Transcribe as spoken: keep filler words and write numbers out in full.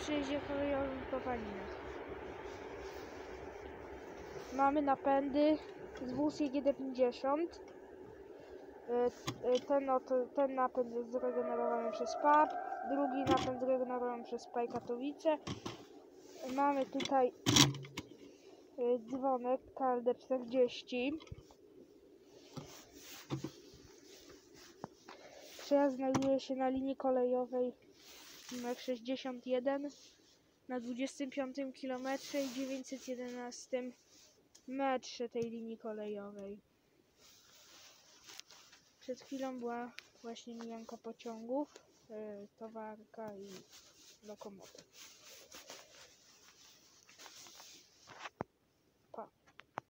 przejeździe kolejowym w Kopaninach. Mamy napędy z wóz G D pięćdziesiąt. Ten, oto, ten napęd jest zregenerowany przez P A P, drugi napęd zregenerowany przez P A I Katowice. Mamy tutaj dzwonek K L D czterdzieści. Przejazd znajduje się na linii kolejowej numer sześćdziesiąt jeden na dwudziestym piątym kilometrze i dziewięćset jedenastym metrze tej linii kolejowej. Przed chwilą była właśnie mijanka pociągów, towarka i lokomotyw.